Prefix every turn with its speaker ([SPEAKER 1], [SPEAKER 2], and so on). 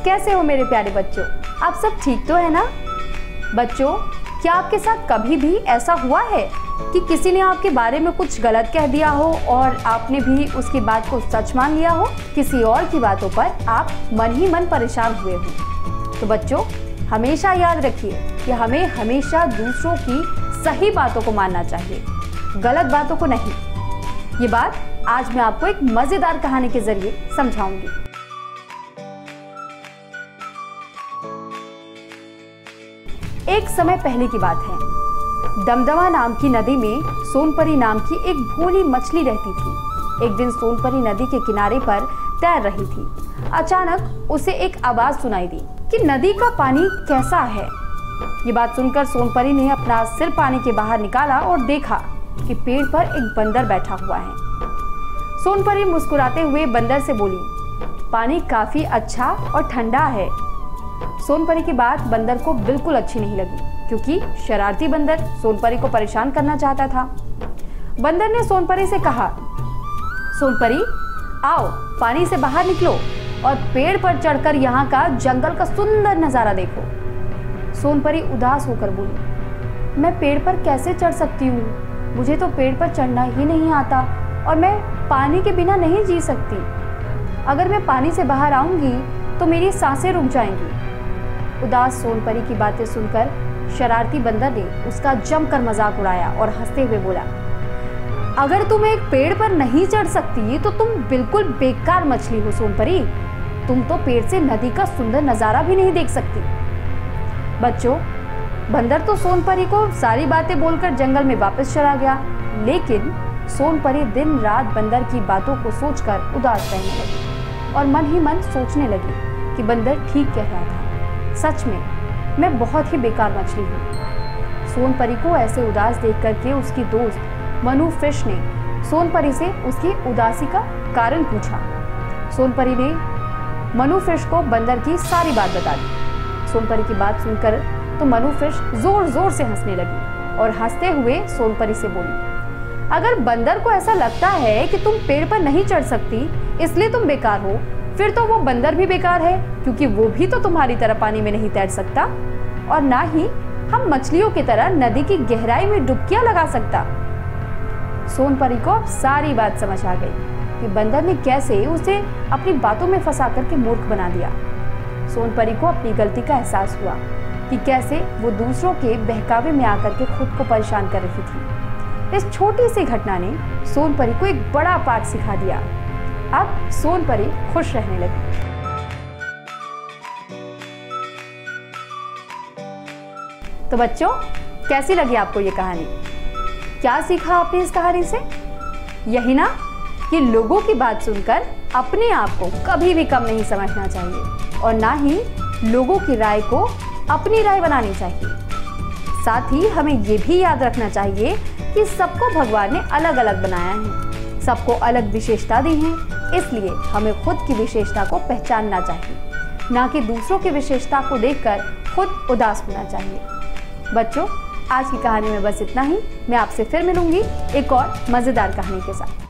[SPEAKER 1] कैसे हो मेरे प्यारे बच्चों? आप सब ठीक तो है ना? बच्चों, क्या आपके साथ कभी भी ऐसा हुआ है कि किसी ने आपके बारे में कुछ गलत कह दिया हो और आपने भी उसकी बात को सच मान लिया हो? किसी और की बातों पर आप मन ही मन परेशान हुए हो? तो बच्चों, हमेशा याद रखिए कि हमें हमेशा दूसरों की सही बातों को मानना चाहिए, गलत बातों को नहीं। ये बात आज मैं आपको एक मजेदार कहानी के जरिए समझाऊंगी। एक समय पहले की बात है। दमदमा नाम की नदी में सोनपरी नाम की एक भोली मछली रहती थी। एक दिन सोनपरी नदी के किनारे पर तैर रही थी। अचानक उसे एक आवाज सुनाई दी कि नदी का पानी कैसा है। ये बात सुनकर सोनपरी ने अपना सिर पानी के बाहर निकाला और देखा कि पेड़ पर एक बंदर बैठा हुआ है। सोनपरी मुस्कुराते हुए बंदर से बोली, पानी काफी अच्छा और ठंडा है। सोनपरी की बात बंदर को बिल्कुल अच्छी नहीं लगी, क्योंकि शरारती बंदर सोनपरी को परेशान करना चाहता था। बंदर ने सोनपरी से कहा, सोनपरी आओ, पानी से बाहर निकलो और पेड़ पर चढ़कर यहाँ का जंगल का सुंदर नजारा देखो। सोनपरी उदास होकर बोली, मैं पेड़ पर कैसे चढ़ सकती हूँ? मुझे तो पेड़ पर चढ़ना ही नहीं आता और मैं पानी के बिना नहीं जी सकती। अगर मैं पानी से बाहर आऊंगी तो मेरी सांसें रुक जाएंगी। उदास सोनपरी की बातें सुनकर शरारती बंदर ने उसका जमकर मजाक उड़ाया और हंसते हुए बोला, अगर तुम एक पेड़ पर नहीं चढ़ सकती तो तुम बिल्कुल बेकार मछली हो सोनपरी। तुम तो पेड़ से नदी का सुंदर नजारा भी नहीं देख सकती। बच्चों, बंदर तो सोनपरी को सारी बातें बोलकर जंगल में वापस चला गया, लेकिन सोनपरी दिन रात बंदर की बातों को सोचकर उदास रहने लगी और मन ही मन सोचने लगी कि बंदर ठीक कह रहा था। सच में मैं बहुत ही बेकार मछली हूँ। सोनपरी को ऐसे उदास देख करके उसकी दोस्त मनु फिश ने सोनपरी से उसकी उदासी का कारण पूछा। सोनपरी ने मनु फिश को बंदर की सारी बात बता दी। सोनपरी की बात सुनकर तो मनु फिश जोर जोर से हंसने लगी और हंसते हुए सोनपरी से बोली, अगर बंदर को ऐसा लगता है कि तुम पेड़ पर नहीं चढ़ सकती इसलिए तुम बेकार हो, फिर तो वो बंदर भी बेकार है, क्योंकि वो भी तो तुम्हारी तरह पानी में नहीं तैर सकता और ना ही हम मछलियों की तरह नदी की गहराई में डुबकियां लगा सकता। सोनपरी को अब सारी बात समझ आ गई कि बंदर ने कैसे उसे अपनी बातों में फंसा करके मूर्ख बना दिया। सोनपरी को अपनी गलती का एहसास हुआ कि कैसे वो दूसरों के बहकावे में आकर के खुद को परेशान कर रही थी। इस छोटी सी घटना ने सोनपरी को एक बड़ा पाठ सिखा दिया। अब सोनपरी खुश रहने लगी। तो बच्चों, कैसी लगी आपको ये कहानी? क्या सीखा आपने इस कहानी से? यही ना कि लोगों की बात सुनकर अपने आप को कभी भी कम नहीं समझना चाहिए और ना ही लोगों की राय को अपनी राय बनानी चाहिए। साथ ही हमें ये भी याद रखना चाहिए कि सबको भगवान ने अलग अलग बनाया है, सबको अलग विशेषता दी है, इसलिए हमें खुद की विशेषता को पहचानना चाहिए, ना कि दूसरों की विशेषता को देखकर खुद उदास होना चाहिए। बच्चों, आज की कहानी में बस इतना ही। मैं आपसे फिर मिलूंगी एक और मजेदार कहानी के साथ।